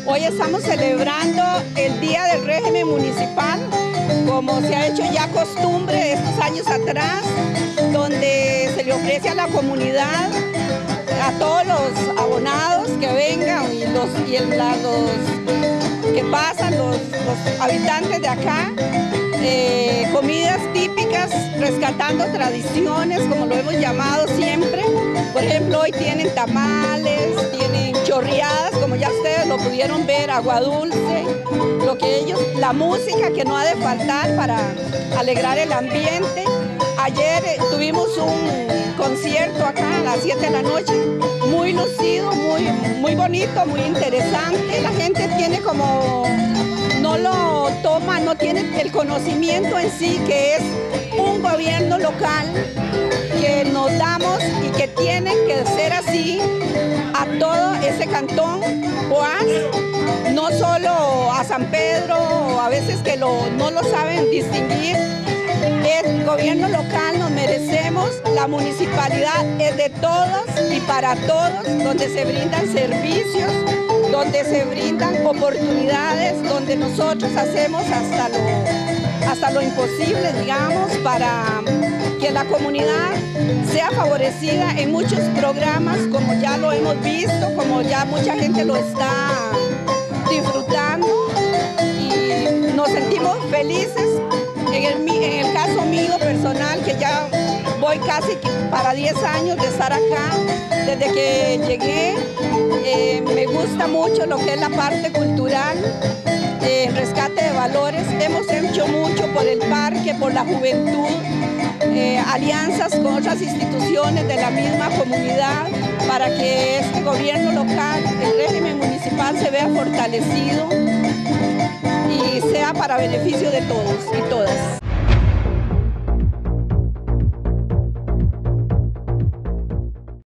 Hoy estamos celebrando el Día del Régimen Municipal, como se ha hecho ya costumbre de estos años atrás, donde se le ofrece a la comunidad, a todos los abonados que vengan y los que pasan, los habitantes de acá, comidas típicas, rescatando tradiciones, como lo hemos llamado siempre. Por ejemplo, hoy tienen tamales, tienen chorreadas, como ya ustedes lo pudieron ver, agua dulce, la música que no ha de faltar para alegrar el ambiente. Ayer tuvimos un concierto acá a las 7 de la noche, muy lucido, muy bonito, muy interesante. La gente tiene como, no lo toma, no tiene el conocimiento en sí que es un gobierno local que nos damos y que tiene que ser así a todo ese cantón Poás, no solo a San Pedro, o a veces que no lo saben distinguir. El gobierno local nos merecemos, la municipalidad es de todos y para todos, donde se brindan servicios, donde se brindan oportunidades, donde nosotros hacemos hasta lo imposible, digamos, para que la comunidad sea favorecida en muchos programas, como ya lo hemos visto, como ya mucha gente lo está disfrutando y nos sentimos felices. En el caso mío personal, que ya voy casi para 10 años de estar acá, desde que llegué, me gusta mucho lo que es la parte cultural, rescate de valores. Hemos hecho mucho por el parque, por la juventud, alianzas con otras instituciones de la misma comunidad para que este gobierno local, el régimen municipal, se vea fortalecido y sea para beneficio de todos y todas.